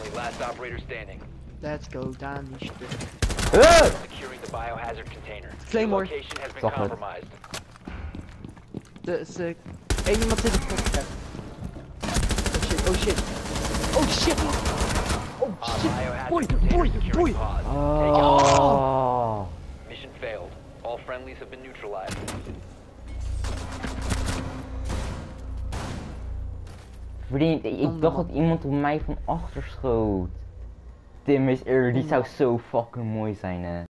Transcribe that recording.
Friendly, last operator standing. Let's go down die stuk. Securing the biohazard container. Claymore. Your location has been Stop it. compromised. Eén iemand zit op de Oh shit, oh shit. Oh shit. Biohazard Boy, container boy, securing boy. pod. Oh. Mission failed. All friendlies have been neutralized. Vriend, ik dacht dat iemand op mij van achter schoot. Tim is er, die zou zo fucking mooi zijn, hè.